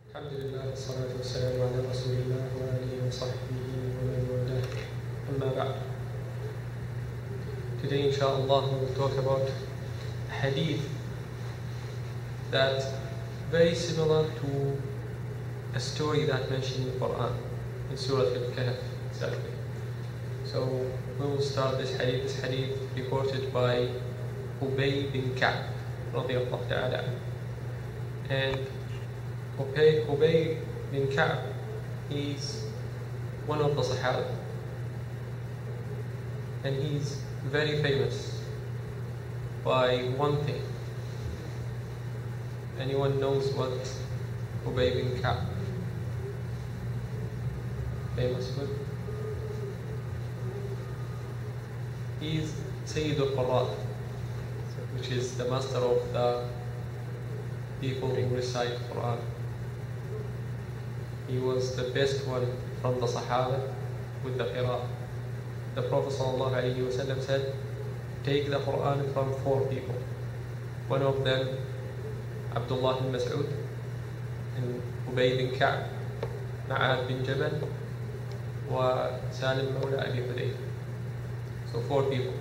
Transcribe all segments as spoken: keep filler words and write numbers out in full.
Alhamdulillah, wassalatu wassalamu ala rasulillah wa alihi wa sahbihi wa man walah. Amma ba'd. Today, inshallah, we will talk about a hadith that's very similar to a story that mentioned in the Qur'an, in Surah Al-Kahf, exactly. So, we will start this hadith, this hadith reported by Ubay bin Ka'b, radiyallahu ta'ala. And Ubay, Ubay bin Ka'b, he's one of the Sahaba, and he's very famous by one thing. Anyone knows what Ubay bin Ka'b famous with? He's Sayyid al-Qur'an, which is the master of the people who recite Qur'an. He was the best one from the Sahaba with the Qira'ah. The Prophet ﷺ said, take the Qur'an from four people. One of them, Abdullah bin Mas'ud, and Ubay bin Ka'b, Ma'ad bin Jabal, wa Salim Mawla Abi Hudayf. So four people.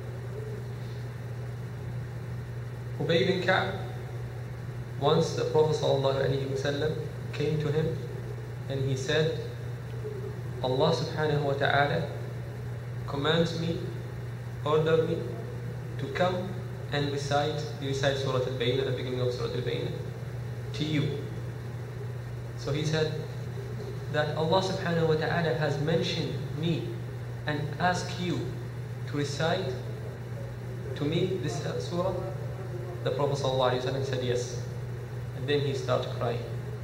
Ubay bin Ka'b, once the Prophet ﷺ came to him and he said, Allah subhanahu wa ta'ala commands me, ordered me to come and recite, recite Surah Al-Bayyinah, the beginning of Surah Al-Bayyinah, to you. So he said that Allah subhanahu wa ta'ala has mentioned me and asked you to recite to me this surah. The Prophet ﷺ said yes. And then he started crying.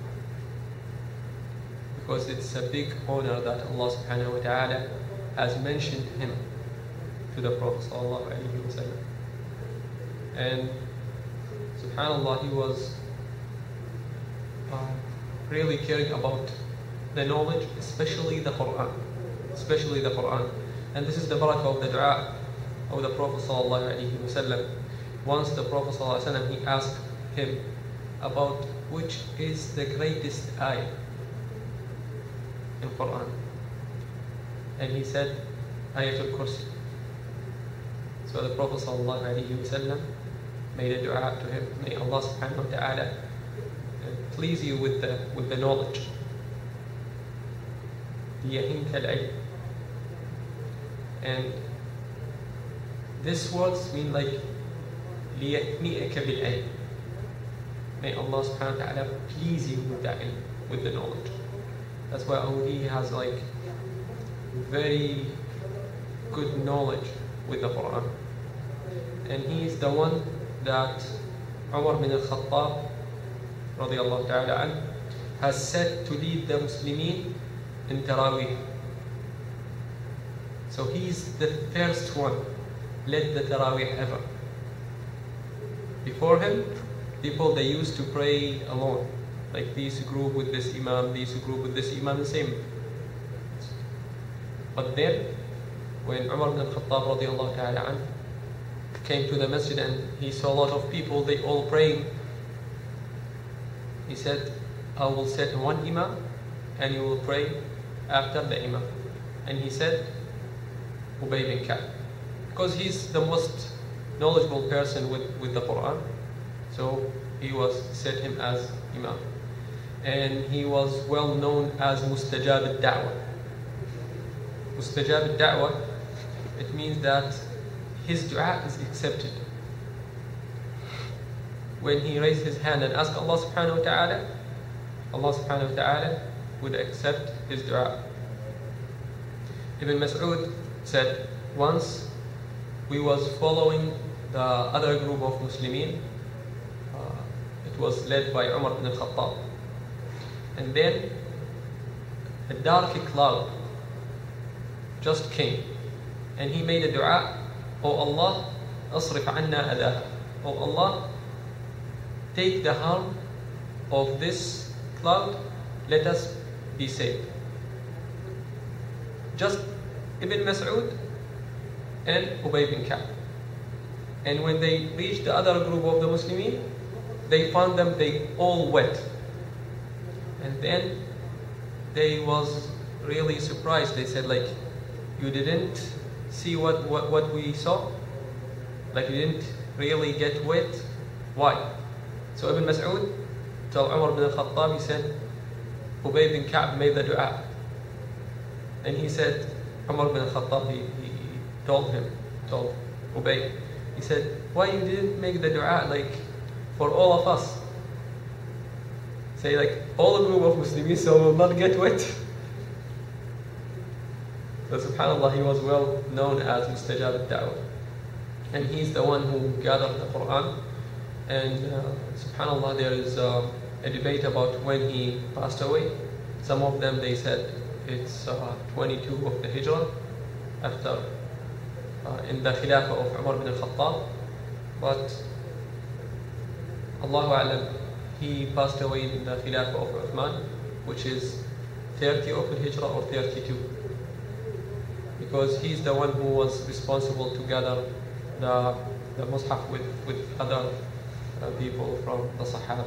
Because it's a big honor that Allah subhanahu wa ta'ala has mentioned him to the Prophet sallallahu alaihi wasallam. And subhanallah, he was uh, really caring about the knowledge, especially the Qur'an. Especially the Qur'an. And this is the barakah of the dua of the Prophet sallallahu alaihi wasallam. Once the Prophet sallallahu alaihi wasallam, he asked him about which is the greatest ayah in Qur'an, and he said Ayatul Kursi. So the Prophet sallallahu alaihi wasallam made a dua to him, may Allah subhanahu wa ta'ala please you with the with the knowledge. And these words mean like لِيَهْنِئَكَ بِالْعِلْمِ. May Allah subhanahu wa ta'ala please you with that ilm, with the knowledge. That's why he has like very good knowledge with the Qur'an. And he is the one that Umar bin al-Khattab radiyallahu ta'ala an, has set to lead the Muslimin in Taraweeh. So he is the first one led the Taraweeh ever. Before him, people they used to pray alone. Like these group with this imam, these group with this imam, the same. But then, when Umar bin al-Khattab radiyallahu ta'ala an came to the masjid and he saw a lot of people, they all praying, he said, I will set one imam and you will pray after the imam. And he said, Ubay bin Ka'b, because he's the most knowledgeable person with, with the Qur'an. So he was set him as imam. And he was well known as Mustajab al-Da'wah. Mustajab al-Da'wah, it means that his dua is accepted. When he raised his hand and asked Allah subhanahu wa ta'ala, Allah subhanahu wa ta'ala would accept his dua. Ibn Mas'ud said, once we was following the other group of Muslimin, uh, it was led by Umar bin al-Khattab. And then a dark cloud just came and he made a dua, Oh Allah, asrif anna adaha. Oh Allah, take the harm of this cloud, let us be saved. Just Ibn Mas'ud and Ubay bin Ka'b. And when they reached the other group of the Muslimin, they found them, they all wet. And then they was really surprised. They said, like, you didn't see what, what, what we saw? Like, you didn't really get wet? Why? So Ibn Mas'ud told Umar bin al-Khattab, he said, Ubay bin Ka'b made the dua. And he said, Umar bin al-Khattab, he, he told him, told Ubay, he said, why you didn't make the dua like for all of us? Say like, all a group of Muslims so will not get wet. So subhanAllah, he was well known as Mustajab al-Da'wah. And he's the one who gathered the Qur'an. And uh, subhanAllah, there is uh, a debate about when he passed away. Some of them, they said it's uh, twenty-two of the Hijrah, after uh, in the Khilafah of Umar bin al-Khattab. But Allahu A'lam, he passed away in the Khilafah of Uthman, which is thirty of the Hijrah or thirty-two. Because he's the one who was responsible to gather the, the Mus'haf with, with other uh, people from the Sahaba.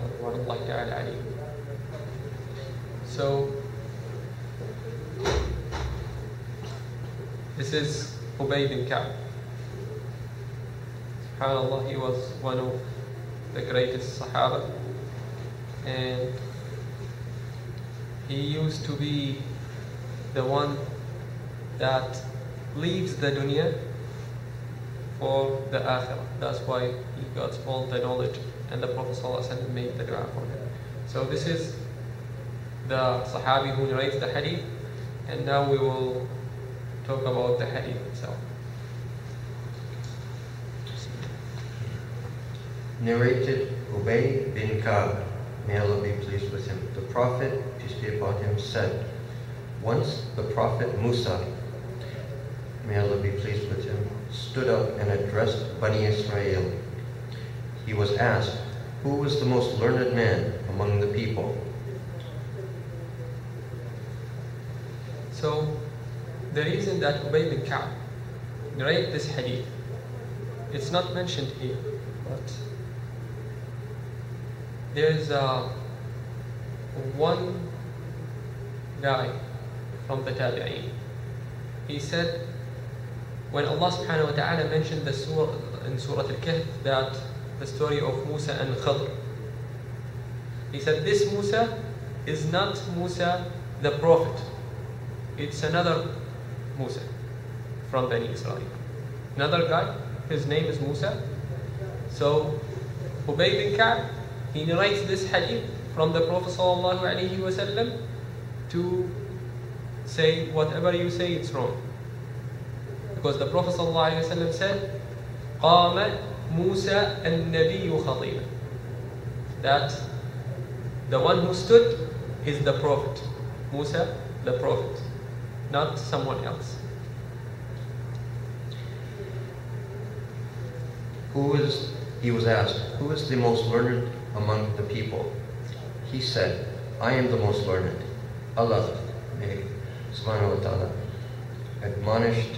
So, this is Ubay bin Ka'b. SubhanAllah, he was one of the greatest Sahaba. And he used to be the one that leaves the dunya for the akhirah. That's why he got all the knowledge, and the Prophet ﷺ made the dua for him. So this is the Sahabi who narrates the hadith, and now we will talk about the hadith itself. Narrated Ubay bin Ka'b, may Allah be pleased with him. The Prophet, peace be upon him, said, once the Prophet Musa, may Allah be pleased with him, stood up and addressed Bani Israel. He was asked, who was the most learned man among the people? So, the reason that Ubay bin Ka'b narrated this hadith, it's not mentioned here, but there's uh, one guy from the Tabi'een. He said, when Allah subhanahu wa ta'ala mentioned the surah in Surah Al-Kahf, that the story of Musa and Khidr, he said, this Musa is not Musa the prophet. It's another Musa from Bani Israel. Another guy, his name is Musa. So Ubay bin Ka'b, he narrates this hadith from the Prophet sallallahu alaihi wasallam to say, whatever you say, it's wrong. Because the Prophet sallallahu alaihi wasallam said, قام موسى النبي خطيبا, that the one who stood is the Prophet. Musa, the Prophet, not someone else. Who is, he was asked, who is the most learned among the people? He said, I am the most learned. Allah, may subhanahu wa ta'ala, admonished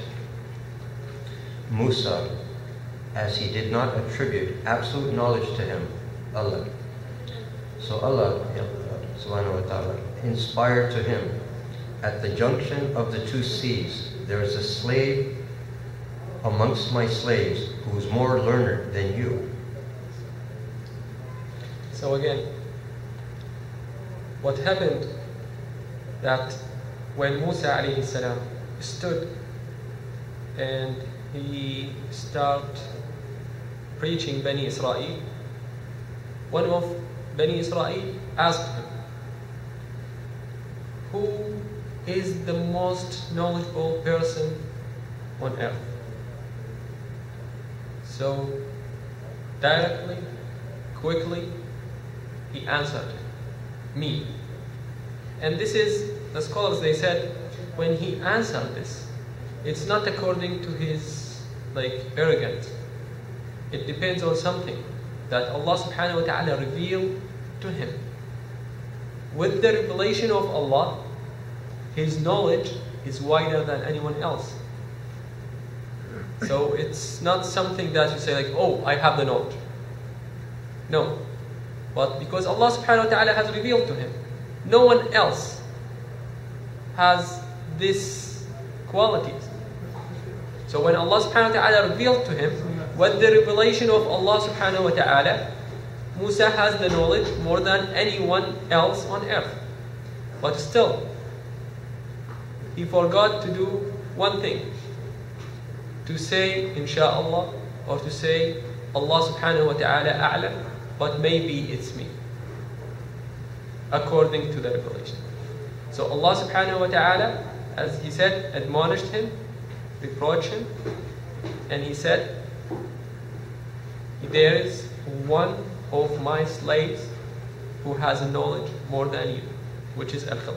Musa as he did not attribute absolute knowledge to him, Allah. So Allah, subhanahu wa ta'ala, inspired to him, at the junction of the two seas, there is a slave amongst my slaves who is more learned than you. So again, what happened that when Musa alayhi salam stood and he started preaching Bani Israel, one of Bani Israel asked him, who is the most knowledgeable person on earth? So directly, quickly, he answered, me. And this is, the scholars, they said, when he answered this, it's not according to his like arrogance. It depends on something that Allah subhanahu wa ta'ala revealed to him. With the revelation of Allah, his knowledge is wider than anyone else. So it's not something that you say like, oh, I have the knowledge. No. But because Allah subhanahu wa ta'ala has revealed to him. No one else has these qualities. So when Allah subhanahu wa ta'ala revealed to him, with the revelation of Allah subhanahu wa ta'ala, Musa has the knowledge more than anyone else on earth. But still, he forgot to do one thing. To say, Insha'Allah, or to say, Allah subhanahu wa ta'ala a'lam, but maybe it's me. According to the revelation. So Allah subhanahu wa ta'ala, as he said, admonished him, reproached him, and he said, there is one of my slaves who has a knowledge more than you, which is Al-Khidr.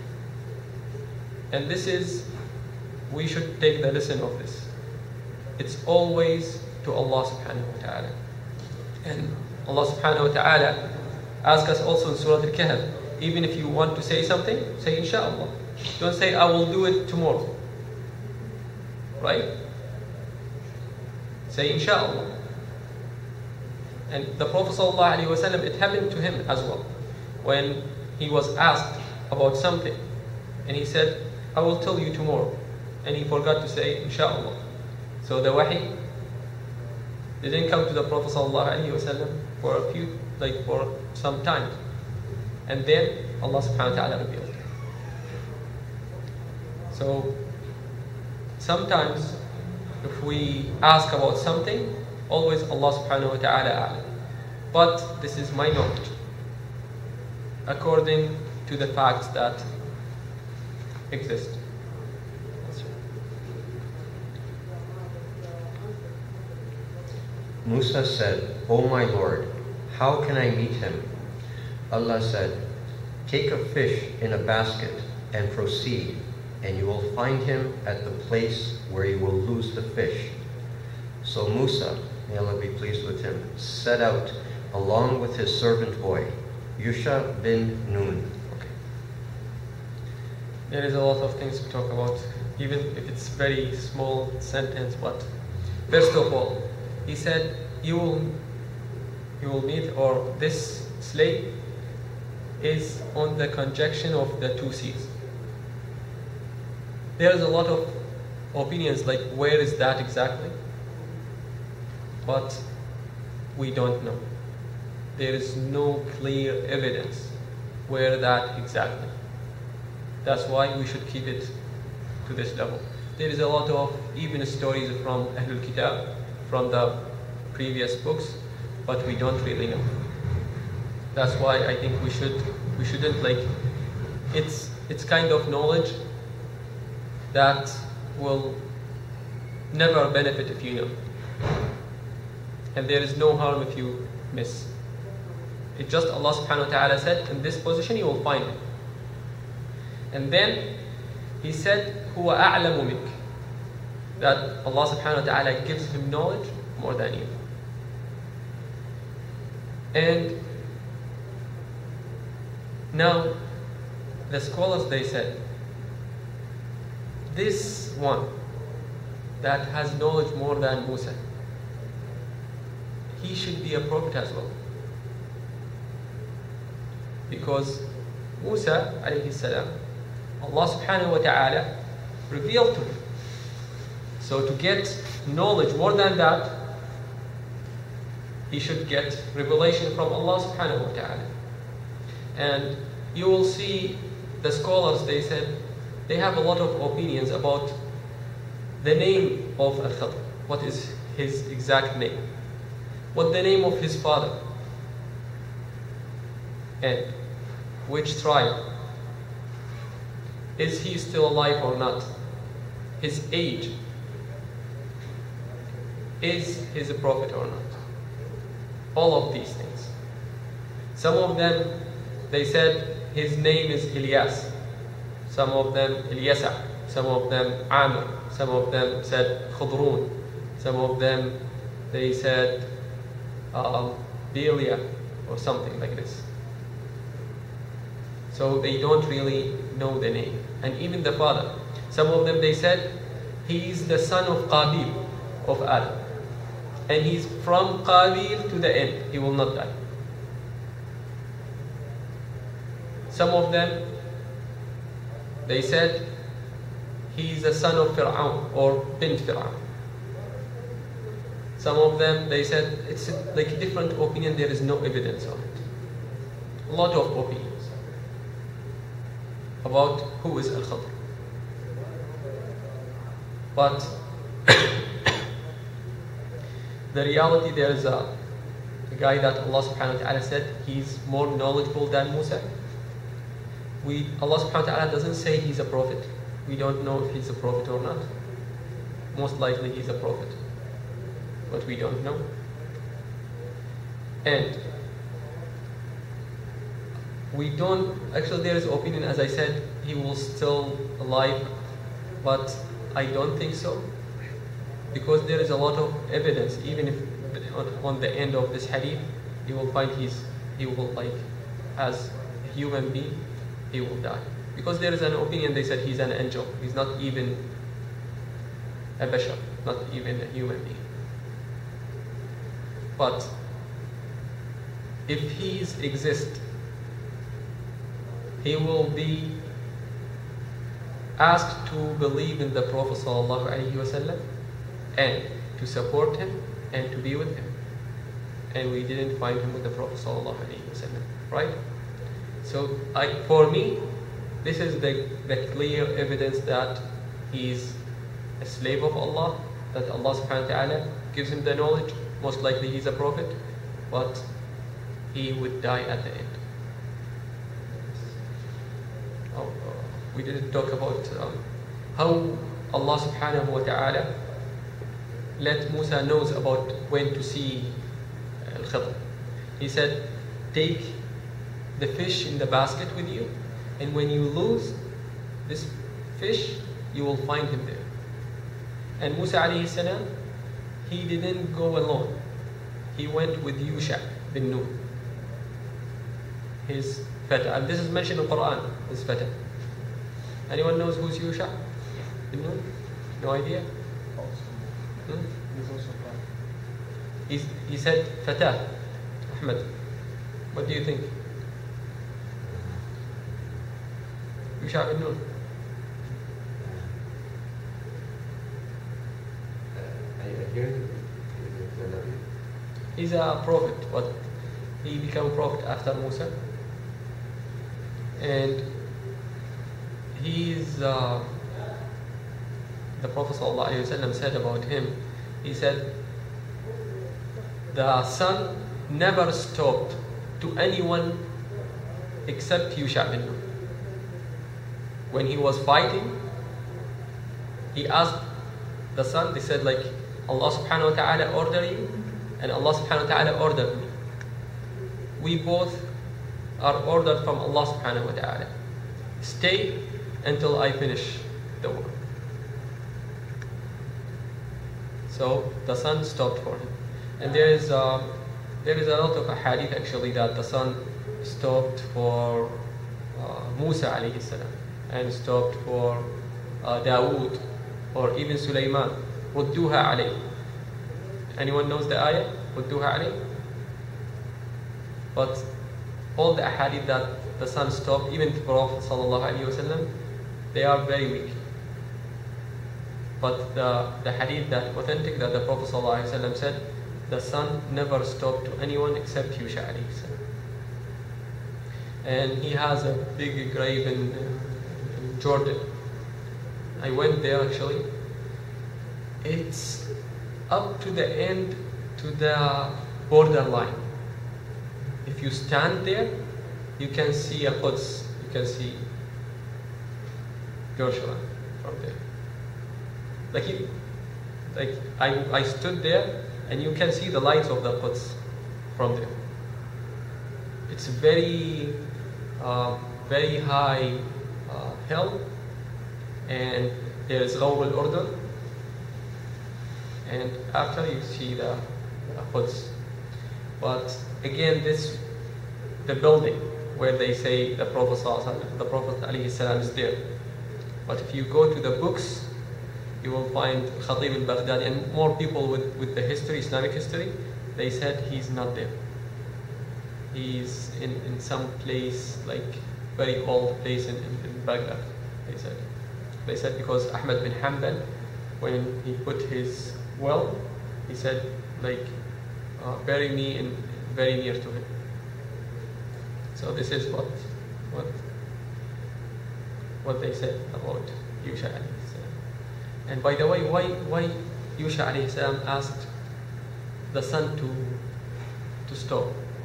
And this is, we should take the lesson of this. It's always to Allah subhanahu wa ta'ala. And Allah subhanahu wa ta'ala asks us also in Surah Al-Kahf, even if you want to say something, say Insha'Allah. Don't say, I will do it tomorrow. Right? Say Insha'Allah. And the Prophet ﷺ, it happened to him as well. When he was asked about something, and he said, I will tell you tomorrow. And he forgot to say Insha'Allah. So the wahi didn't come to the Prophet ﷺ for a few, like for some time. And then Allah subhanahu wa ta'ala revealed. So sometimes if we ask about something, always Allah subhanahu wa ta'ala a'lam. But this is my knowledge, according to the facts that exist. Musa said, O my Lord, how can I meet him? Allah said, take a fish in a basket and proceed, and you will find him at the place where you will lose the fish. So Musa, may Allah be pleased with him, set out along with his servant boy, Yusha bin Nun. Okay. There is a lot of things to talk about, even if it's very small sentence. But first of all, he said, you will, you will meet, or this slave is on the conjunction of the two seas. There is a lot of opinions, like where is that exactly? But we don't know. There is no clear evidence where that exactly. That's why we should keep it to this level. There is a lot of even stories from Ahlul Kitab, from the previous books, but we don't really know. That's why I think we should we shouldn't like it's it's kind of knowledge that will never benefit if you know. And there is no harm if you miss. It's just Allah subhanahu wa ta'ala said, in this position you will find it. And then he said, Huwa a'lamu mink, that Allah subhanahu wa ta'ala gives him knowledge more than you. And now the scholars, they said, this one that has knowledge more than Musa, he should be a prophet as well. Because Musa alayhi salam, Allah subhanahu wa ta'ala revealed to him. So to get knowledge more than that, he should get revelation from Allah subhanahu wa ta'ala. And you will see the scholars, they said, they have a lot of opinions about the name of Al-Khidr. What is his exact name? What the name of his father? And which tribe? Is he still alive or not? His age? Is he a prophet or not? All of these things. Some of them, they said his name is Ilyas. Some of them Ilyasa. Some of them Amr. Some of them said Khudrun. Some of them, they said um, Belia or something like this. So they don't really know the name. And even the father. Some of them, they said he is the son of Qabil, of Adam. And he's from Qabil to the end. He will not die. Some of them, they said he's a son of Fir'aun or bint Fir'aun. Some of them, they said it's like a different opinion, there is no evidence on it. A lot of opinions about who is Al-Khadr. But the reality, there is a, a guy that Allah subhanahu wa ta'ala said he's more knowledgeable than Musa. We, Allah subhanahu wa ta'ala doesn't say he's a prophet. We don't know if he's a prophet or not. Most likely he's a prophet, but we don't know. And we don't, actually there is opinion, as I said, he was still alive, but I don't think so, because there is a lot of evidence. Even if on, on the end of this hadith, you will find he's, he will, like, as a human being, he will die. Because there is an opinion, they said he's an angel. He's not even a bashar, not even a human being. But if he exists, he will be asked to believe in the Prophet ﷺ and to support him and to be with him. And we didn't find him with the Prophet ﷺ, right? So I, for me, this is the, the clear evidence that he is a slave of Allah, that Allah subhanahu wa ta'ala gives him the knowledge. Most likely he's a prophet, but he would die at the end. Oh, uh, we didn't talk about um, how Allah subhanahu wa ta'ala let Musa knows about when to see Al-Khadr. He said, take the fish in the basket with you, and when you lose this fish, you will find him there. And Musa alayhi salam, he didn't go alone. He went with Yusha bin Nun, his fata. And this is mentioned in the Qur'an, his fata. Anyone knows who's Yusha bin Nun? No idea? Hmm? He's, he said, Fatah, Ahmed. What do you think? Yusha bin Nun. He's a prophet, but he became a prophet after Musa. And he's, uh, the Prophet ﷺ said about him, he said, the sun never stopped to anyone except Yusha bin Nun. When he was fighting, he asked the sun, they said, like, Allah subhanahu wa ta'ala ordered you, and Allah subhanahu wa ta'ala ordered me. We both are ordered from Allah subhanahu wa ta'ala. Stay until I finish the work. So the sun stopped for him. And there is uh, there is a lot of hadith actually that the sun stopped for uh, Musa alayhi salam, and stopped for uh, Dawood, or even Sulaiman. Rudduha alayh. Anyone knows the ayah? Rudduha alayh? But all the ahadith that the sun stopped, even the Prophet sallallahu alaihi wasallam, they are very weak. But the, the hadith that authentic that the Prophet sallallahu alaihi wasallam said, the sun never stopped to anyone except Yusha alayhi salam. And he has a big grave in, in Jordan. I went there actually. It's up to the end, to the borderline. If you stand there, you can see a Quds, you can see Jerusalem from there. Like, it, like I, I stood there, and you can see the lights of the Quds from there. It's very, uh, very high uh, hill, and there is Ghawr al-Urdun, and after you see the, the Quds. But again, this, the building where they say the Prophet the Prophet ﷺ is there. But if you go to the books, you will find Khatib al-Baghdadi and more people with, with the history, Islamic history, they said he's not there. He's in, in some place like very old place in, in, in Baghdad, they said. They said because Ahmad bin Hanbal, when he put his well, he said, like, uh, bury me in very near to him. So this is what what what they said about Yusha alayhi salam. And by the way, why why Yusha alayhi salam asked the sun to to stop?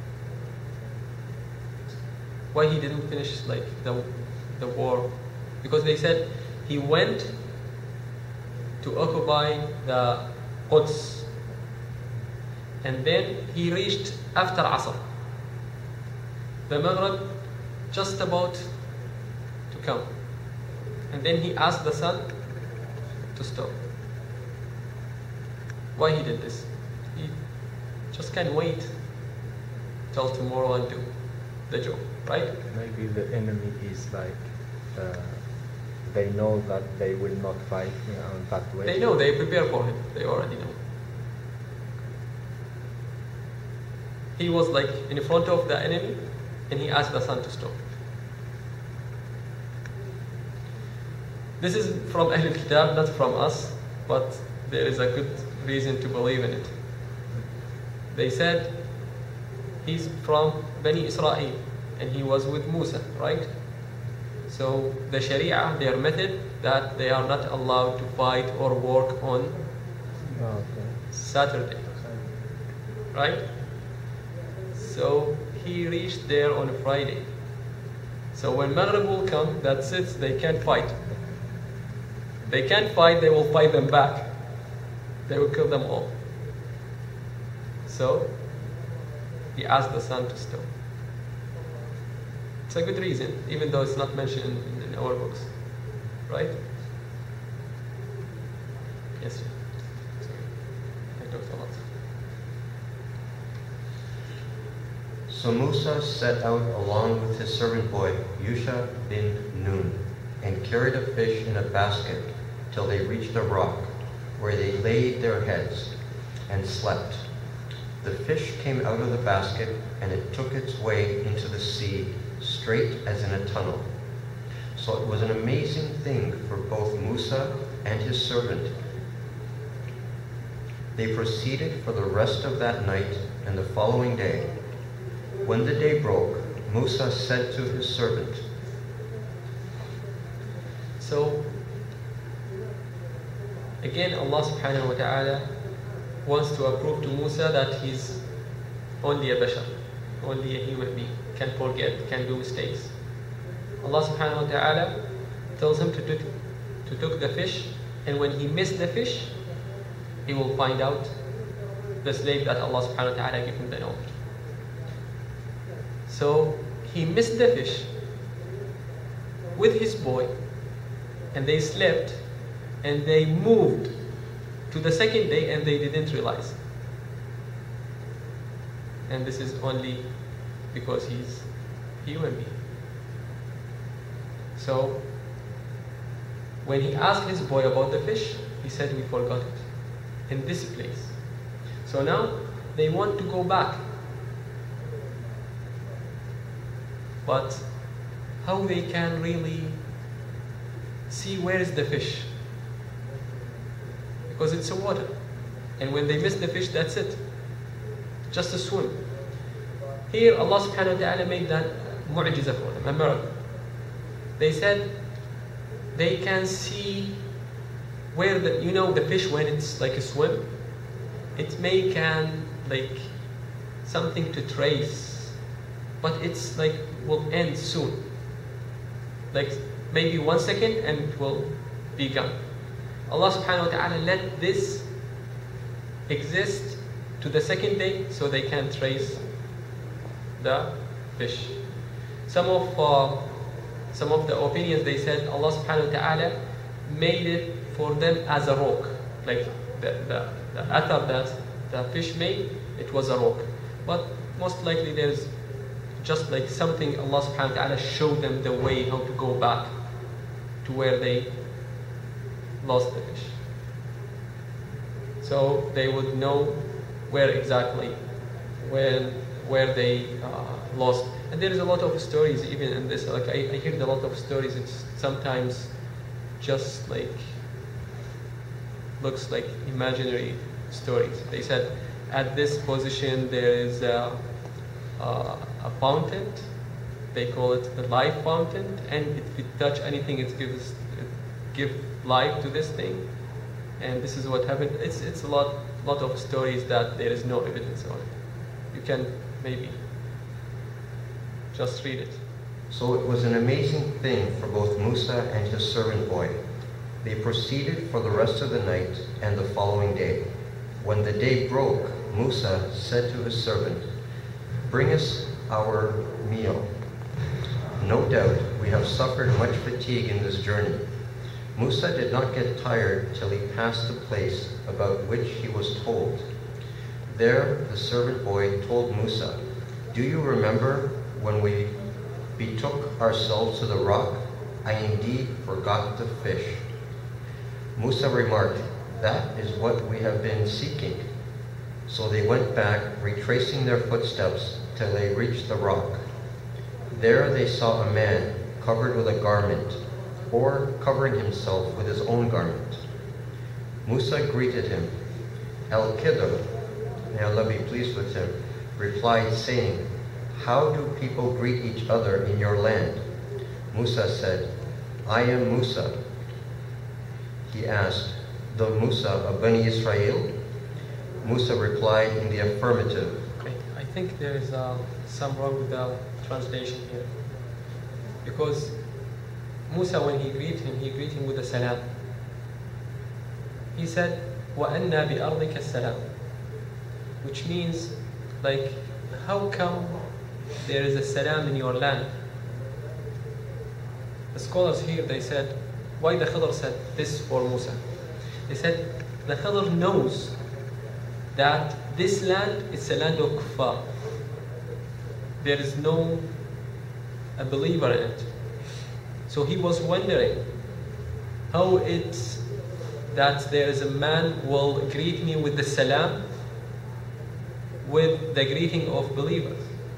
Why he didn't finish like the the war? Because they said he went to occupy the Quds, and then he reached after Asr. The Maghrib just about to come, and then he asked the sun to stop. Why he did this? He just can't wait till tomorrow and do the job, right? Maybe the enemy is like, uh, they know that they will not fight, you know, that way. They know, they prepare for him, they already know. He was like in front of the enemy, and he asked the sun to stop. This is from Ahl al-Kitab, not from us, but there is a good reason to believe in it. They said he's from Bani Israel, and he was with Musa, right? So the Sharia, their method, that they are not allowed to fight or work on Oh, okay. Saturday, right? So he reached there on a Friday. So when Maghrib will come, that's it, they can't fight. They can't fight, they will fight them back. They will kill them all. So he asked the sun to stop. It's a good reason, even though it's not mentioned in, in our books, right? Yes, sir. Sorry. I talked a lot. So Musa set out along with his servant boy, Yusha bin Nun, and carried a fish in a basket till they reached a rock, where they laid their heads and slept. The fish came out of the basket, and it took its way into the sea, straight as in a tunnel. So it was an amazing thing for both Musa and his servant. They proceeded for the rest of that night and the following day. When the day broke, Musa said to his servant. So, again, Allah subhanahu wa ta'ala wants to approve to Musa that he's only a bashar, only a human being, can forget, can do mistakes. Allah subhanahu wa ta'ala tells him to took, to took the fish, and when he missed the fish, he will find out the slave that Allah subhanahu wa ta'ala gave him the knowledge. So he missed the fish with his boy, and they slept, and they moved to the second day, and they didn't realize. And this is only because he's a human being. So when he asked his boy about the fish, he said, we forgot it in this place. So now they want to go back. But how they can really see where is the fish? Because it's a water. And when they miss the fish, that's it. Just a swim. Here Allah subhanahu wa ta'ala made that mu'jiza for them, a miracle. They said they can see where the, you know, the fish when it's like a swim, it may can like something to trace, but it's like will end soon. Like maybe one second and it will be gone. Allah subhanahu wa ta'ala let this exist to the second day so they can trace the fish. Some of uh, some of the opinions, they said Allah subhanahu wa ta'ala made it for them as a rock. Like the, the, the athar that the fish made, it was a rock. But most likely there's just like something Allah subhanahu wa ta'ala showed them the way how to go back to where they lost the fish. So they would know where exactly, when where they uh, lost. And there is a lot of stories even in this. Like I, I heard a lot of stories. It's sometimes just like looks like imaginary stories. They said at this position there is a, a, a fountain. They call it the life fountain, and if you touch anything, it gives it give life to this thing. And this is what happened. It's it's a lot lot of stories that there is no evidence on it. You can maybe just read it. So it was an amazing thing for both Musa and his servant boy. They proceeded for the rest of the night and the following day. When the day broke, Musa said to his servant, "Bring us our meal. No doubt we have suffered much fatigue in this journey." Musa did not get tired till he passed the place about which he was told. There the servant boy told Musa, "Do you remember when we betook ourselves to the rock? I indeed forgot the fish." Musa remarked, "That is what we have been seeking." So they went back, retracing their footsteps till they reached the rock. There they saw a man covered with a garment, or covering himself with his own garment. Musa greeted him. Al-Khidr, may Allah be pleased with him, replied saying, "How do people greet each other in your land?" Musa said, "I am Musa." He asked, "The Musa of Bani Israel?" Musa replied in the affirmative. Okay, I think there is uh, some wrong with the translation here. Because Musa, when he greeted him, he greeted him with a salam. He said, وَأَنَّا بِأَرْضِكَ السَّلَامِ, which means, like, how come there is a salam in your land? The scholars here, they said, why the Khidr said this for Musa? They said, the Khidr knows that this land is a land of kuffar. There is no a believer in it. So he was wondering how it's that there is a man will greet me with the salam with the greeting of believers.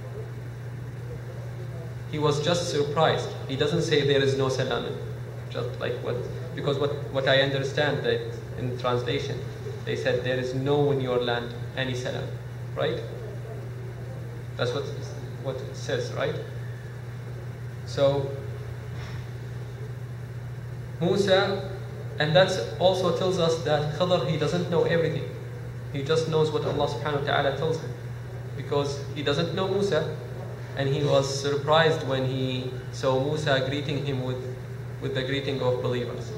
He was just surprised. He doesn't say there is no salam, just like what, because what, what I understand that in translation, they said there is no in your land any salam, right? That's what, what it says, right? So, Musa, and that also tells us that Khidr, he doesn't know everything. He just knows what Allah subhanahu wa ta'ala tells him. Because he doesn't know Musa, and he was surprised when he saw Musa greeting him with, with the greeting of believers.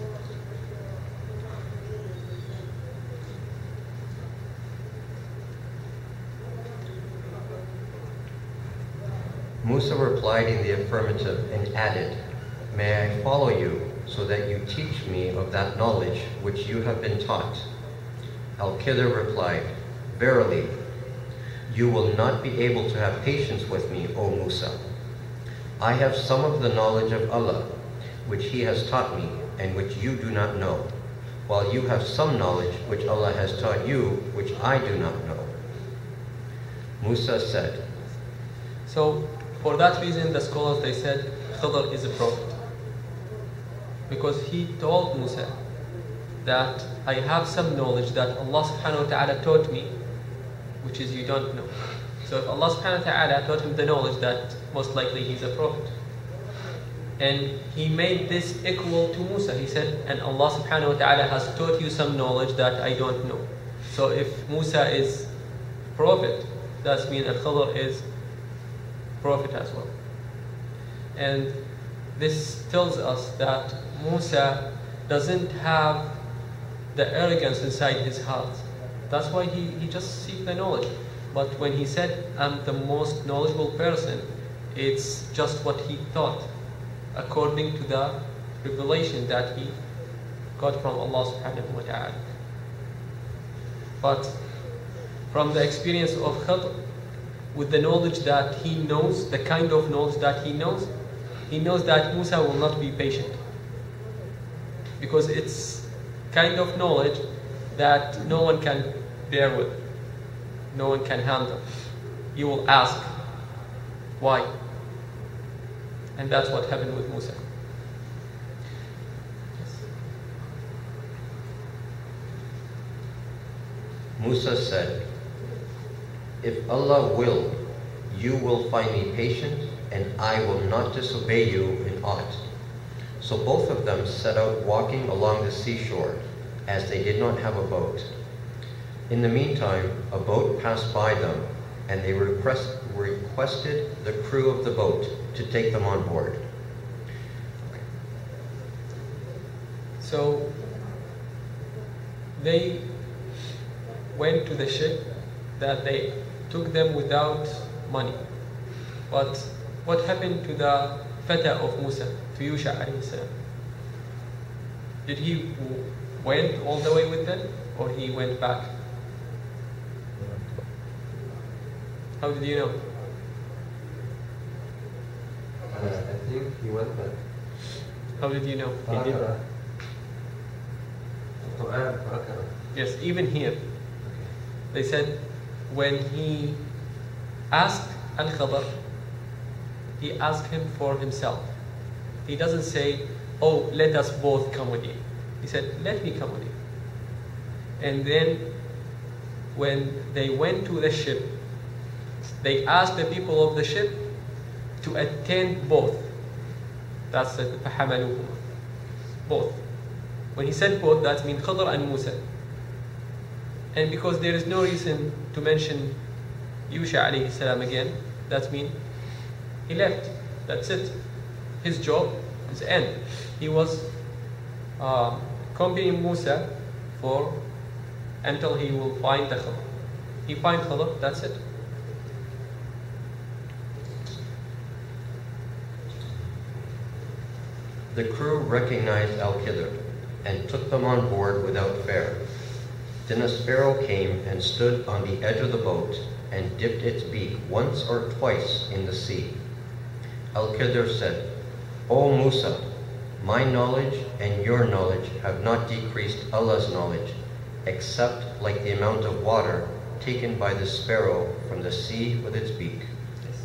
Musa replied in the affirmative and added, "May I follow you so that you teach me of that knowledge which you have been taught?" Al-Khidr replied, "Verily, you will not be able to have patience with me, O Musa. I have some of the knowledge of Allah, which He has taught me, and which you do not know, while you have some knowledge which Allah has taught you, which I do not know." Musa said. So, for that reason, the scholars, they said, Khidr is a prophet. Because he told Musa that I have some knowledge that Allah subhanahu wa ta'ala taught me, which is you don't know. So if Allah subhanahu wa ta'ala taught him the knowledge, that most likely he's a prophet. And he made this equal to Musa. He said, and Allah subhanahu wa ta'ala has taught you some knowledge that I don't know. So if Musa is prophet, that means that Khidr is prophet as well. And this tells us that Musa doesn't have the arrogance inside his heart. That's why he, he just seeks the knowledge. But when he said, I'm the most knowledgeable person, it's just what he thought, according to the revelation that he got from Allah subhanahu wa ta'ala. But from the experience of Khidr, with the knowledge that he knows, the kind of knowledge that he knows, he knows that Musa will not be patient. Because it's kind of knowledge that no one can bear with, no one can handle. he will ask, why? And that's what happened with Musa. Musa said, if Allah will, you will find me patient, and I will not disobey you in aught. So both of them set out walking along the seashore, as they did not have a boat. In the meantime, a boat passed by them, and they request, requested the crew of the boat to take them on board. Okay. So they went to the ship that they took them without money. But what happened to the fata of Musa, to Yusha alayhi salam? Did he went all the way with them, or he went back? How did you know? Uh, I think he went back. How did you know? He did that. Qur'an, Qur'an. Yes, even here. They said when he asked Al-Khadr, he asked him for himself. He doesn't say, oh, let us both come with you. He said, let me come with you. And then when they went to the ship, they asked the people of the ship to attend both. That's the فَحَمَلُوهُمَا. Both. When he said both, that means Khadr and Musa. And because there is no reason to mention Yusha alayhi salam again, that means he left. That's it. His job is end. He was uh, accompanying Musa for until he will find the Khadr. He finds Khadr, that's it. The crew recognized Al-Khidr and took them on board without fare. Then a sparrow came and stood on the edge of the boat and dipped its beak once or twice in the sea. Al-Khidr said, O Musa, my knowledge and your knowledge have not decreased Allah's knowledge, except like the amount of water taken by the sparrow from the sea with its beak. Yes.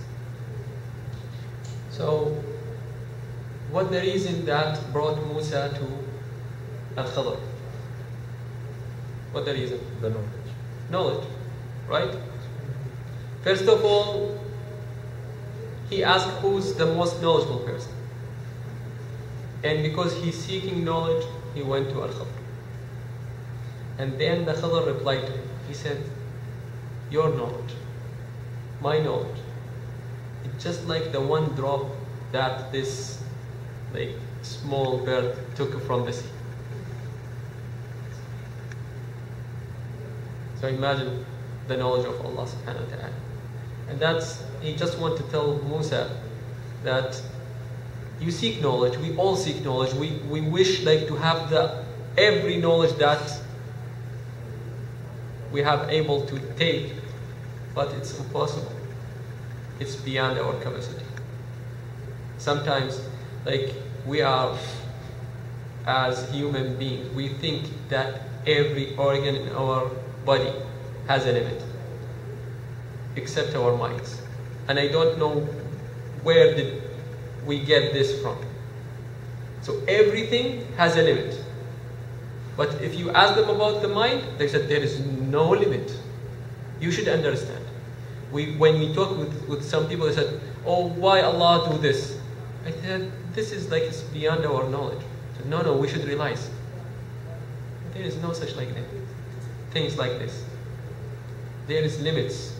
So, what the reason that brought Musa to Al-Khadr? What the reason? The knowledge. Knowledge, right? First of all, he asked who's the most knowledgeable person. And because he's seeking knowledge, he went to Al-Khadr. And then the Khadr replied to him. He said, your knowledge, my knowledge, it's just like the one drop that this like small bird took from the sea. So imagine the knowledge of Allah subhanahu wa ta'ala. And that's, he just want to tell Musa that you seek knowledge, we all seek knowledge, we, we wish like to have the every knowledge that we have able to take, but it's impossible. It's beyond our capacity. Sometimes, like we are, as human beings, we think that every organ in our body has a limit, except our minds. And I don't know where did we get this from. So everything has a limit. But if you ask them about the mind, they said there is no limit. You should understand. We, when we talk with, with some people, they said, oh, why Allah do this? I said, this is like it's beyond our knowledge. I said, no, no, we should realize. There is no such like that. Things like this. There is limits.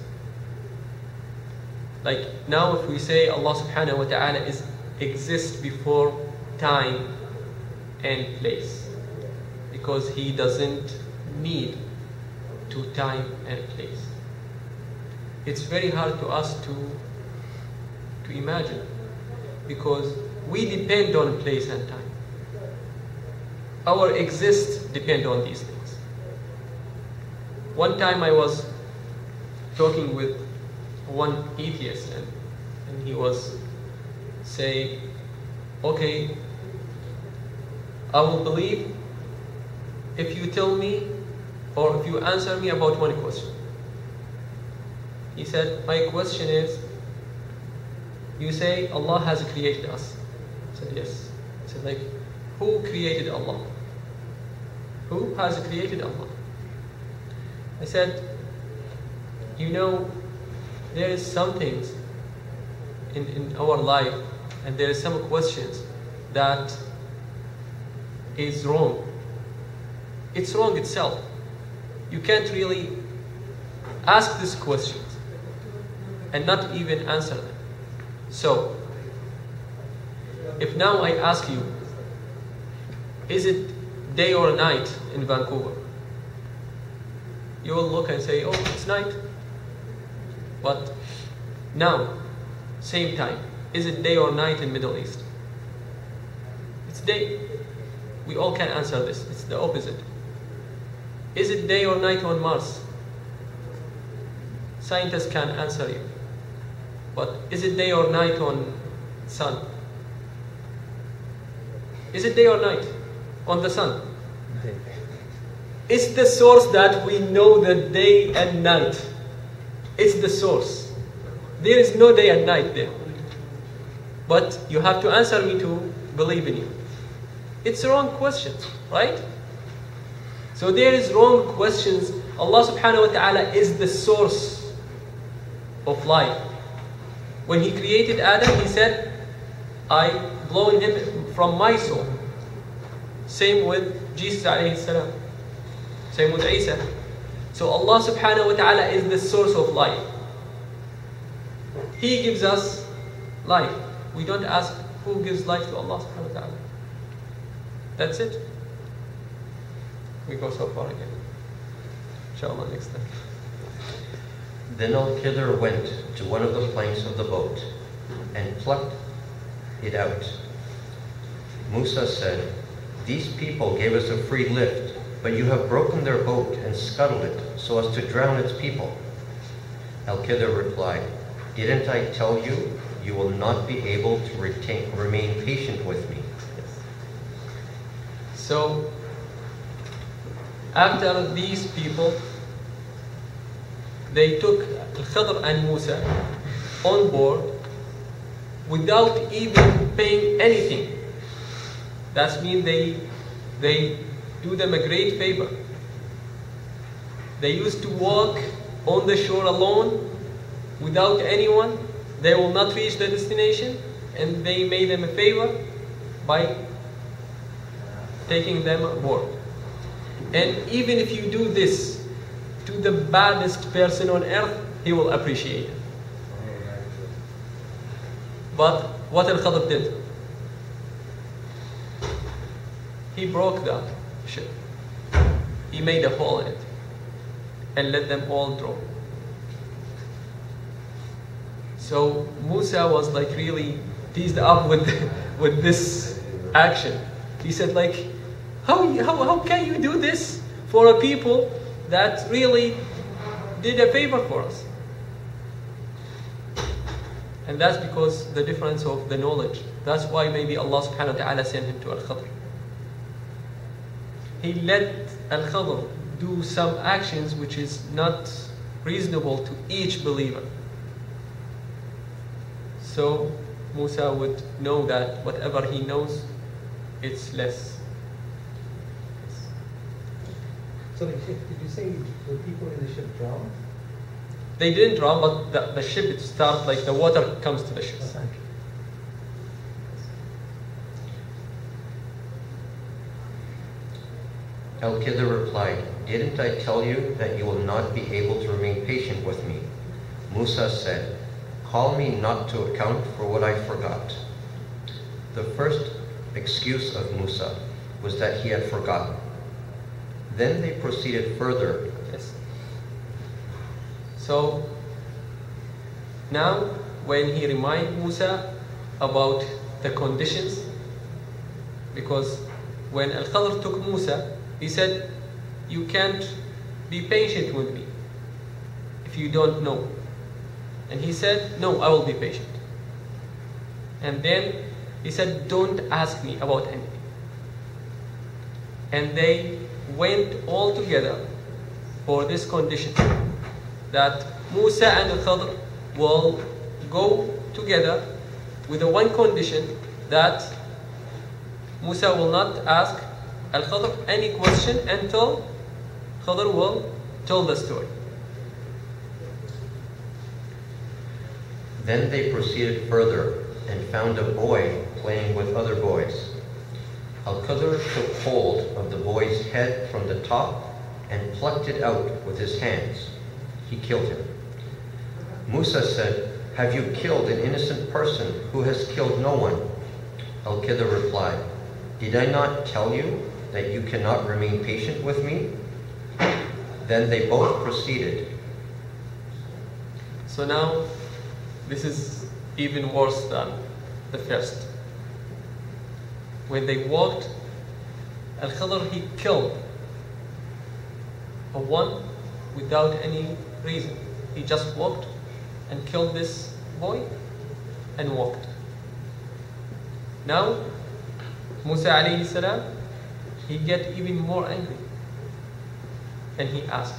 Like now if we say Allah subhanahu wa ta'ala is exists before time and place, because He doesn't need to time and place. It's very hard to us to to imagine, because we depend on place and time. Our exist depend on these things. One time I was talking with one atheist, and, and he was saying, okay, I will believe if you tell me or if you answer me about one question. He said, my question is, you say Allah has created us. I said, yes. He said, like, who created Allah? Who has created Allah? I said, you know, there is some things in, in our life, and there is some questions that is wrong. It's wrong itself. You can't really ask these questions and not even answer them. So, if now I ask you, is it day or night in Vancouver? You will look and say, oh, it's night. But now, same time, is it day or night in Middle East? It's day. We all can answer this. It's the opposite. Is it day or night on Mars? Scientists can answer you. But is it day or night on Sun? Is it day or night on the Sun? It's the source that we know the day and night. It's the source. There is no day and night there. But you have to answer me to believe in you. It's a wrong question, right? So there is wrong questions. Allah subhanahu wa ta'ala is the source of life. When He created Adam, He said, I blow in him from my soul. Same with Jesus alayhi salam. Same with Isa. So Allah subhanahu wa ta'ala is the source of life. He gives us life. We don't ask who gives life to Allah subhanahu wa ta'ala. That's it. We go so far again. Inshallah next time. Then Al-Khidr went to one of the planks of the boat and plucked it out. Musa said, these people gave us a free lift, but you have broken their boat and scuttled it so as to drown its people. Al-Khidr replied, didn't I tell you, you will not be able to retain, remain patient with me? So, after these people, they took Al-Khidr and Musa on board without even paying anything. That means they, they do them a great favor. They used to walk on the shore alone without anyone. They will not reach the destination, and they made them a favor by taking them aboard. And even if you do this to the baddest person on earth, he will appreciate it. But what Al-Khidr did, he broke the ship. He made a hole in it and let them all drown. So Musa was like really teased up with, with this action. He said like, how, how, how can you do this for a people that really did a favor for us? And that's because the difference of the knowledge. That's why maybe Allah subhanahu wa ta'ala sent him to Al-Khidr. He let Al-Khidr do some actions which is not reasonable to each believer. So Musa would know that whatever he knows, it's less. So the ship, did you say the people in the ship drowned? They didn't drown, but the, the ship it starts like the water comes to the ship. Okay. Al-Khidr replied, didn't I tell you that you will not be able to remain patient with me? Musa said, call me not to account for what I forgot. The first excuse of Musa was that he had forgotten. Then they proceeded further. Yes. So now when he reminded Musa about the conditions, because when Al-Khidr took Musa, he said, you can't be patient with me if you don't know. And he said, no, I will be patient. And then he said, don't ask me about anything. And they went all together for this condition. that Musa and Al-Khidr will go together with the one condition that Musa will not ask Al-Khidr any question until Khidr will tell the story. Then they proceeded further and found a boy playing with other boys. Al-Khidr took hold of the boy's head from the top and plucked it out with his hands. He killed him. Musa said, "Have you killed an innocent person who has killed no one?" Al-Khidr replied, "Did I not tell you that you cannot remain patient with me?" Then they both proceeded. So now, this is even worse than the first. When they walked, Al-Khidr, he killed a one without any reason. He just walked and killed this boy and walked. Now, Musa alayhi salam, he get even more angry. And he asked.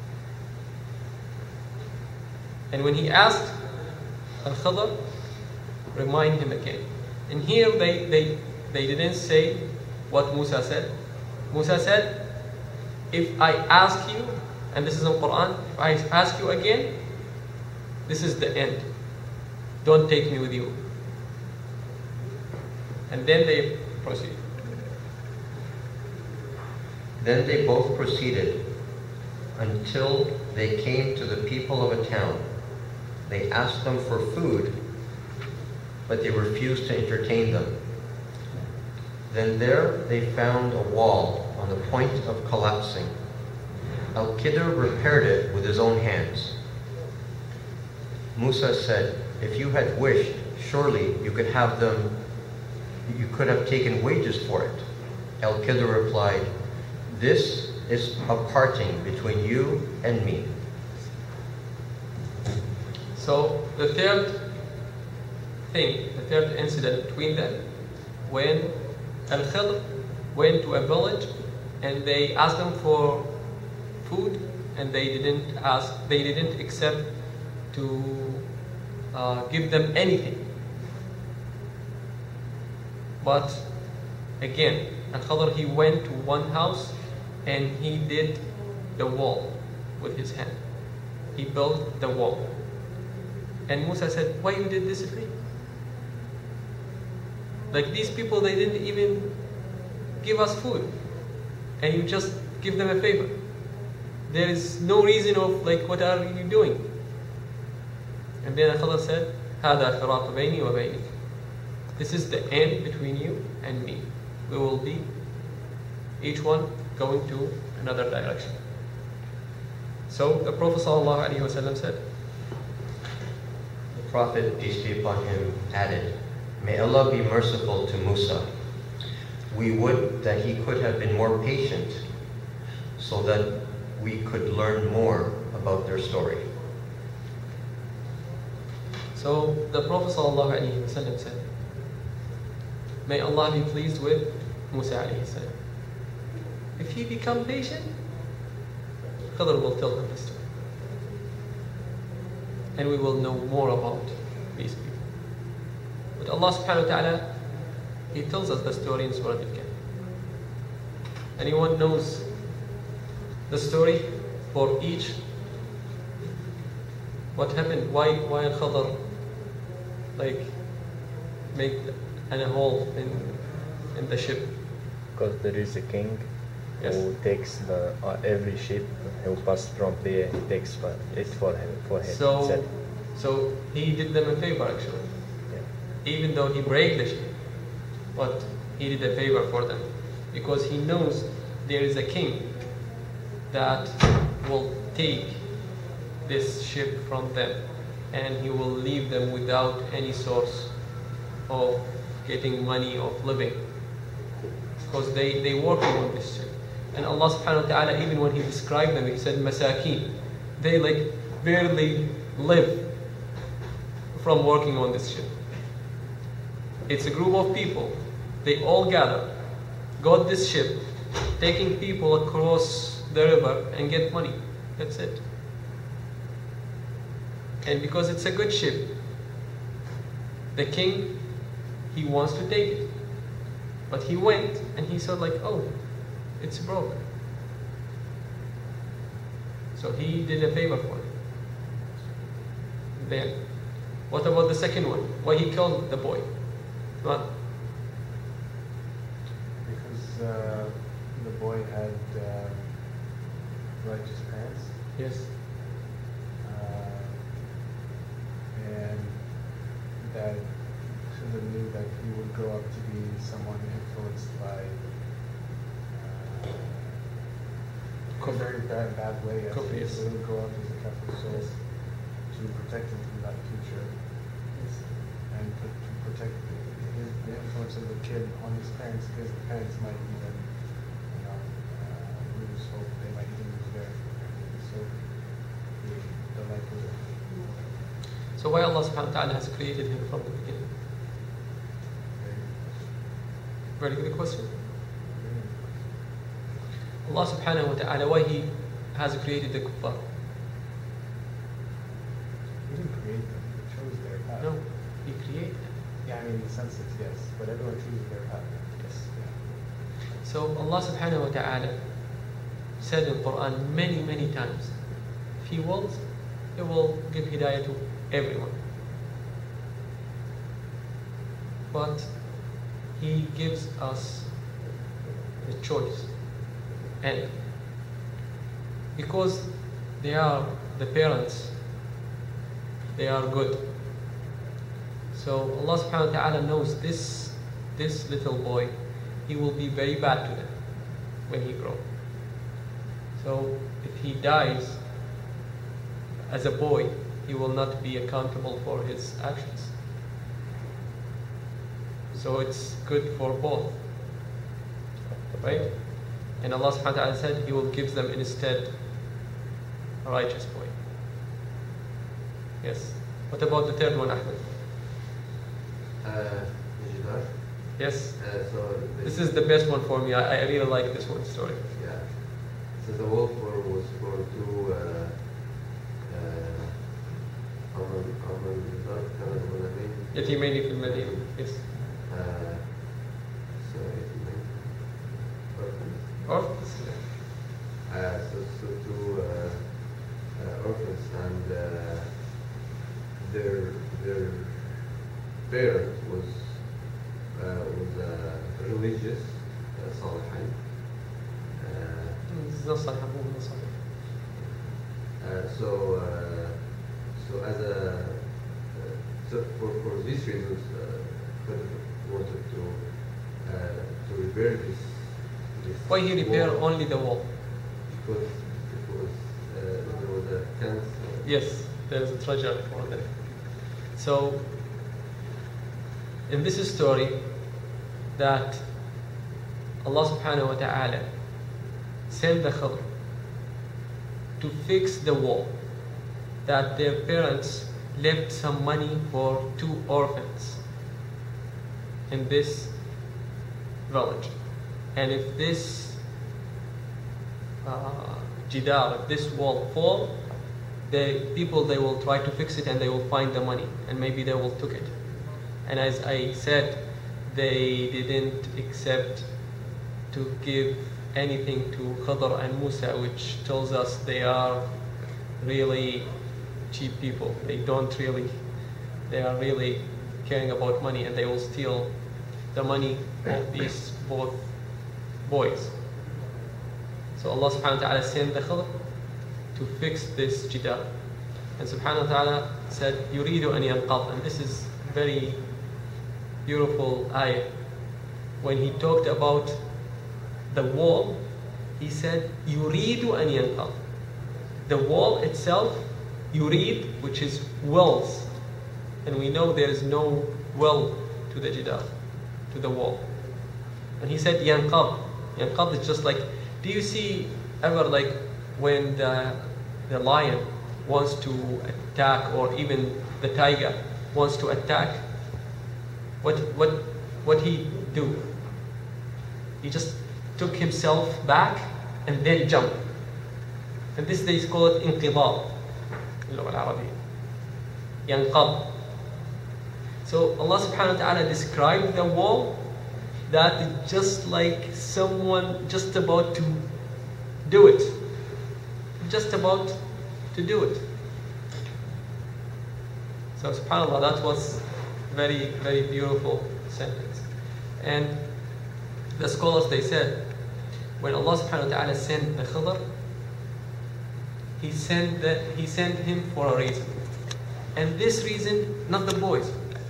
And when he asked, Al-Khidr remind him again. And here they, they, they didn't say what Musa said. Musa said, if I ask you, and this is in Qur'an, if I ask you again, this is the end. Don't take me with you. And then they proceed. Then they both proceeded until they came to the people of a town. They asked them for food, but they refused to entertain them. Then there they found a wall on the point of collapsing. Al-Khidr repaired it with his own hands. Musa said, "If you had wished, surely you could have them, you could have taken wages for it." Al-Khidr replied, "This is a parting between you and me." So the third thing, the third incident between them, when Al-Khidr went to a village and they asked them for food and they didn't ask, they didn't accept to uh, give them anything. But again, Al-Khidr, he went to one house and he did the wall with his hand. He built the wall. And Musa said, "Why you did this to me? Like these people, they didn't even give us food, and you just give them a favor. There is no reason of like, what are you doing?" And then Al-Khidr said, "هذا فراق بيني وبينك." This is the end between you and me. We will be each one going to another direction. So the Prophet ﷺ said, The Prophet, peace be upon him, added, "May Allah be merciful to Musa. We would that he could have been more patient so that we could learn more about their story." So the Prophet ﷺ said, "May Allah be pleased with Musa alayhi salam. If he become patient, Khidr will tell him the story. And we will know more about these people." But Allah subhanahu wa ta'ala, He tells us the story in Surah Al-Kahf. Anyone knows the story for each? What happened? Why why Al-Khidr like make an hole in in the ship? Because there is a king Yes. who takes the, uh, every ship who passes from there, he takes for, it for him. For him. So Said, so he did them a favor actually. yeah. Even though he break the ship, but he did a favor for them because he knows there is a king that will take this ship from them and he will leave them without any source of getting money, of living, because they they working on this ship. And Allah subhanahu wa ta'ala, even when He described them, He said masakeen, they like barely live from working on this ship. It's a group of people, they all gather, got this ship, taking people across the river and get money. That's it. And because it's a good ship, the king, he wants to take it. But he went and he saw like, oh, it's broken. So he did a favor for him. Then, what about the second one? Why he killed the boy? What? Because uh, the boy had uh, righteous parents. Yes. Uh, and that children knew that he would grow up to be someone influenced by uh, a very bad, bad way. Yes. Kufr, yes. So he would grow up as a Catholic soul to protect him from that future. Yes. And to, to protect the, his, the influence of the kid on his parents, because the parents might even, you know, uh, lose hope. They might even lose their so the, the likelihood. So why Allah subhanahu wa ta'ala has created him from the beginning? Very good question. Allah subhanahu wa ta'ala, why he has created the kuffar? He didn't create them, he chose their path. No, he created them. Yeah, I mean, in the sense that yes, but everyone chooses their path. Yes. Yeah. So Allah subhanahu wa ta'ala said in the Qur'an many, many times, if He wills, He will give hidayah to everyone. But He gives us the choice. And because they are the parents, they are good. So Allah subhanahu wa ta'ala knows this, this little boy, he will be very bad to them when he grows. So if he dies as a boy, he will not be accountable for his actions. So it's good for both, right? And Allah subhanahu wa ta'ala said He will give them instead a righteous boy. Yes. What about the third one, Ahmed? Uh, Jidar. Yes. Uh, so This is the best one for me. I, I really like this one story. Yeah. So the wolf for, was for two uh, uh, Omar Alani. يتيمين في المدينة. Yes. Uh, so يتيمين. Orphans. Orphans. Uh, so, so two uh, uh, orphans, and uh, their their parent was uh, was uh, religious, uh, Salihin. Uh, This is not Sahih Hadith, not Sahih. uh, so uh, so as a uh, so for for these reasons, uh, Prophet wanted to uh, to repair this. this Why he repaired wall. only the wall? Because it was, uh, there was a cancer. Yes, there is a treasure for them. So, in this story, that Allah subhanahu wa ta'ala sent the Khidr to fix the wall, that their parents left some money for two orphans in this village. And if this uh, jidar, if this wall fall, the people, they will try to fix it and they will find the money and maybe they will took it. And as I said, they didn't accept to give anything to Khidr and Musa, which tells us they are really cheap people. They don't really, they are really caring about money, and they will steal the money of these both boys. So Allah subhanahu wa ta'ala sent the Khidr to fix this jidar. And subhanahu wa ta'ala said, يُرِيدُ أَن يَنْقَضْ. And this is very beautiful ayah. When he talked about the wall, he said, يُرِيدُ أَن يَنْقَضْ. The wall itself, yurid, which is wells. And we know there is no well to the jidar, to the wall. And he said, yanqad. Yanqad is just like, do you see ever like when the, the lion wants to attack, or even the tiger wants to attack? What, what, what he do? He just took himself back and then jumped. And this they call it inqidad, اللغة العربية. ينقض. So Allah subhanahu wa ta'ala described the wall that is just like someone just about to do it. Just about to do it. So subhanAllah, that was very, very beautiful sentence. And the scholars, they said, when Allah subhanahu wa ta'ala sent the Khidr, He sent, the, he sent him for a reason. And this reason, not the boys.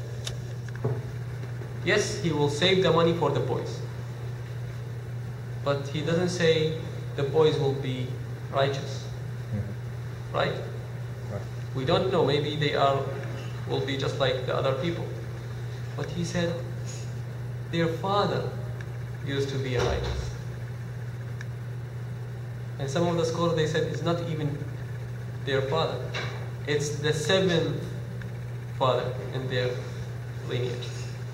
Yes, He will save the money for the boys. But He doesn't say the boys will be righteous. Right? We don't know, maybe they are, will be just like the other people. But He said, their father used to be righteous. And some of the scholars, they said it's not even their father. It's the seventh father in their lineage.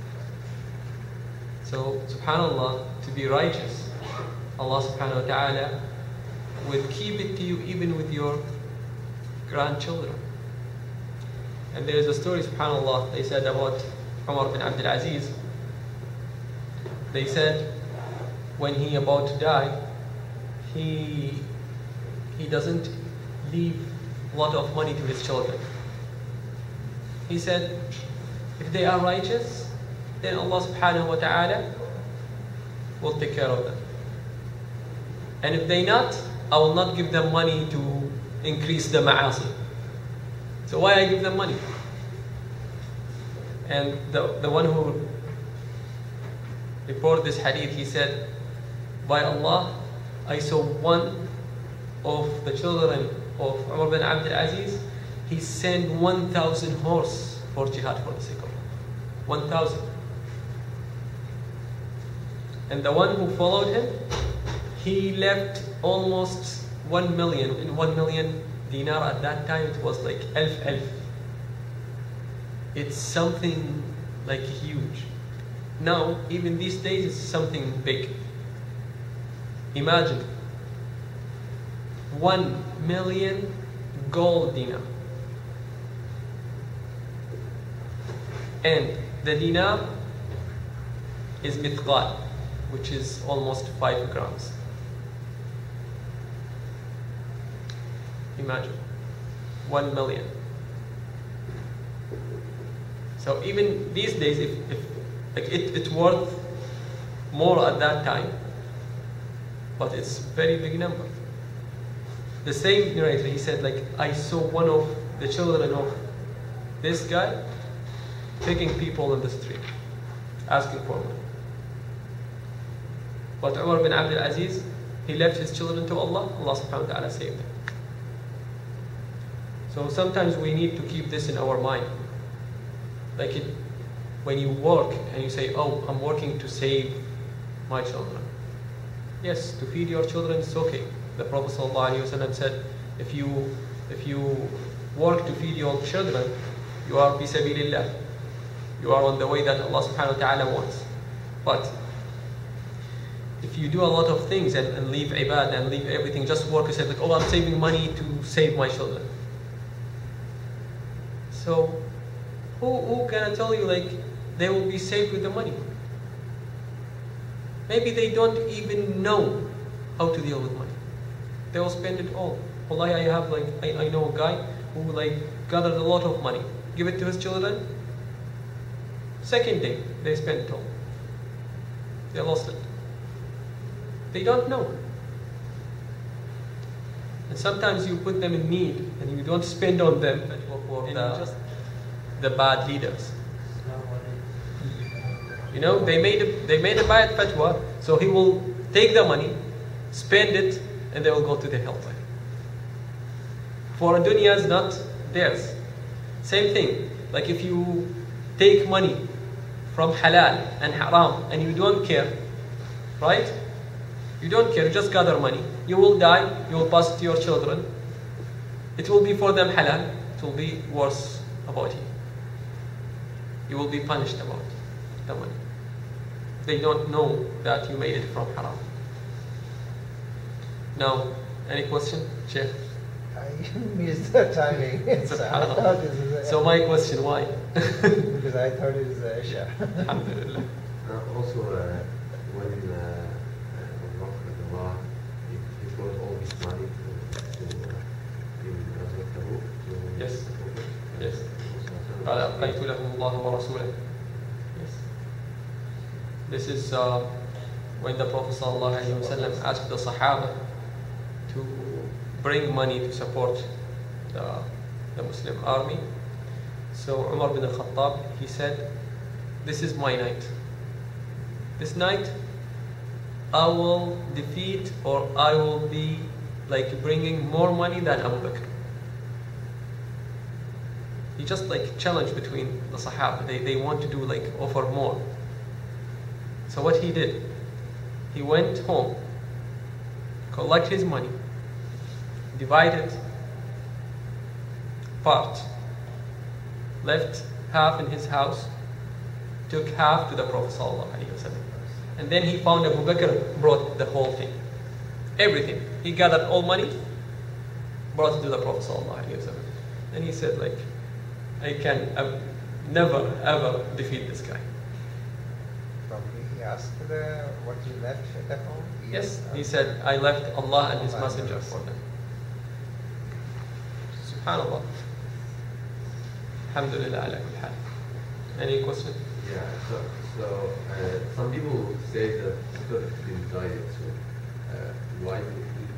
So, subhanAllah, to be righteous, Allah subhanahu wa ta'ala will keep it to you even with your grandchildren. And there is a story, subhanAllah, they said about Umar bin Abdul Aziz. They said when he about to die, he he doesn't leave a lot of money to his children. He said, if they are righteous, then Allah subhanahu wa ta'ala will take care of them. And if they not, I will not give them money to increase the ma'asi. So why I give them money? And the, the one who reported this hadith, he said, by Allah, I saw one of the children of Umar bin Abdul Aziz, he sent one thousand horse for jihad for the sake of Allah. one thousand. And the one who followed him, he left almost one million. In one million dinar at that time, it was like elf elf. It's something like huge. Now, even these days, it's something big. Imagine one million gold dinar. And the dinar is mithqal, which is almost five grams. Imagine one million. So even these days, if, if like it, it's worth more at that time, but it's a very big number. The same narrator, he said, like, I saw one of the children of this guy taking people in the street, asking for money. But Umar bin Abdul Aziz, he left his children to Allah, Allah subhanahu wa ta'ala saved them. So sometimes we need to keep this in our mind. Like it, when you work and you say, oh, I'm working to save my children. Yes, to feed your children is okay. The Prophet ﷺ said, if you if you work to feed your children, you are fi sabilillah. You are on the way that Allah subhanahu wa ta'ala wants. But if you do a lot of things and, and leave ibad and leave everything, just work and say like, oh, I'm saving money to save my children. So who who can tell you like they will be saved with the money? Maybe they don't even know how to deal with money. They will spend it all. Wallahi, I have like I, I know a guy who like gathered a lot of money, give it to his children. Second day, they spent it all. They lost it. They don't know. And sometimes you put them in need and you don't spend on them for the, just the bad leaders. You know, they made a, they made a bad fatwa, so he will take the money, spend it, and they will go to the hellfire. For a dunya is not theirs. Same thing. Like if you take money from halal and haram and you don't care, right? You don't care, you just gather money. You will die, you will pass it to your children. It will be for them halal, it will be worse about you. You will be punished about the money. They don't know that you made it from haram. Now, any question, Sheikh? I missed the timing. So I thought this is the So my question, why? Because I thought it was Aisha. Alhamdulillah. Uh, also, uh, when uh, uh, Allah, he, he brought all his money to, to uh, in Ghazwat Tabuk, to Yes. the Prophet. Yes. Uh, قال أبقيت لهم الله ورسوله. Yes. This is uh, when the Prophet ﷺ asked the Sahaba to bring money to support the, the Muslim army. So Umar bin al-Khattab, he said, this is my night. This night, I will defeat, or I will be like bringing more money than Abu Bakr. He just like challenged between the Sahaba. They, they want to do like offer more. So what he did, he went home, collect his money, divided part, left half in his house, took half to the Prophet ﷺ. And then he found Abu Bakr brought the whole thing. Everything. He gathered all money, brought it to the Prophet ﷺ. And he said like, I can uh, never ever defeat this guy. Probably he asked the, what you left at home? Yes, he said, I left Allah and His Messenger for them. Subhanallah. Alhamdulillah ala kulli hal. Any question? Yeah, so, so uh, some people say that Prophet didn't die yet, so uh, why did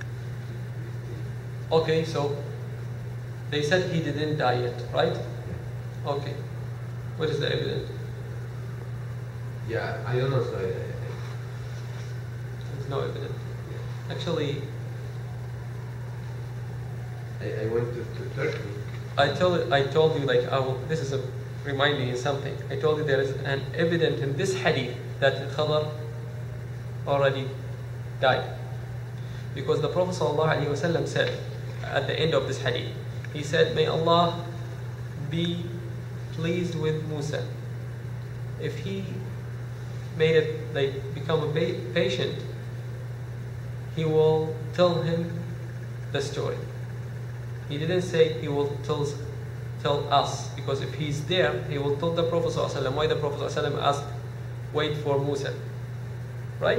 he? Okay, so they said he didn't die yet, right? Okay. What is the evidence? Yeah, I don't know, so I, I, There's no evidence. Actually, I, I went to, to Turkey. I told I told you like I will, this is a reminding you something. I told you there is an evidence in this hadith that Khadr already died, because the Prophet ﷺ said at the end of this hadith, he said, "May Allah be pleased with Musa. If he made it like become a pa patient, he will tell him the story." He didn't say he will tell, tell us, because if he's there, he will tell the Prophet ﷺ. Why the Prophet ﷺ asked, wait for Musa, right?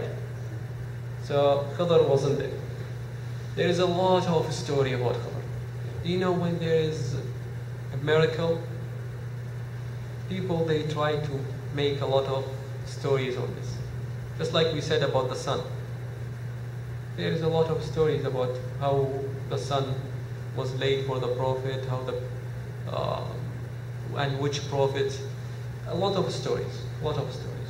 So Khidr wasn't there. There is a lot of story about Khidr. Do you know when there is a miracle, people they try to make a lot of stories on this. Just like we said about the sun. There is a lot of stories about how the sun was laid for the Prophet, how the uh, and which prophet. A lot of stories, a lot of stories.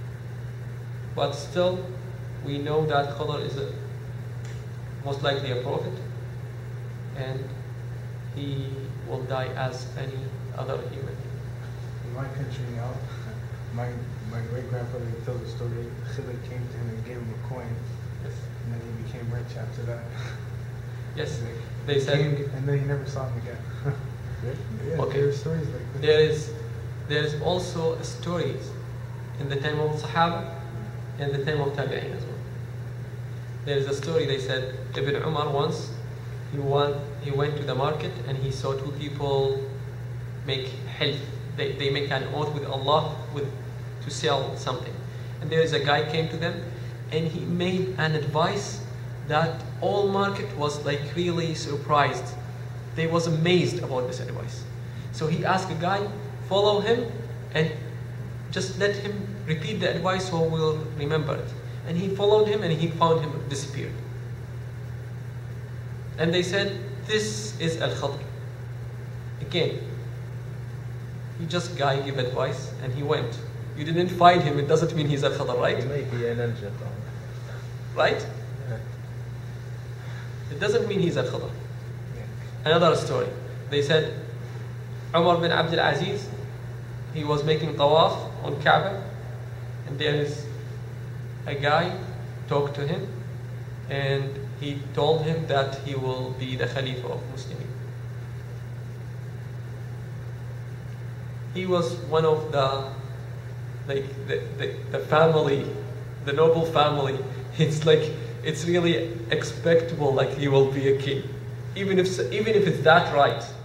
But still, we know that Khidr is a, most likely a prophet, and he will die as any other human. In my country now, my my great grandfather tells the story. Khidr came to him and gave him a coin, Yes. and then he became rich after that. Yes. Like, They said came, and then he never saw him again. Yeah, Okay. there are stories like this. there is there is also stories in the time of Sahaba and the time of Tabi'in as well. There is a story, they said Ibn Umar once he went he went to the market and he saw two people make hilf. They they make an oath with Allah with to sell something. And there is a guy came to them and he made an advice that all market was like really surprised. They was amazed about this advice. So he asked a guy, follow him and just let him repeat the advice so we'll remember it. And he followed him and he found him disappeared. And they said, this is Al-Khadr. Again, he just guy give advice and he went. You didn't find him, it doesn't mean he's Al-Khadr, right? He may be an angel. Right? Yeah. It doesn't mean he's Al-Khadr. Another story. They said Umar bin Abdul Aziz, he was making tawaf on Kaaba, and there is a guy talked to him, and he told him that he will be the Khalifa of Muslims. He was one of the like the, the, the family, the noble family. It's like it's really expectable like he will be a king. Even if even if it's that right,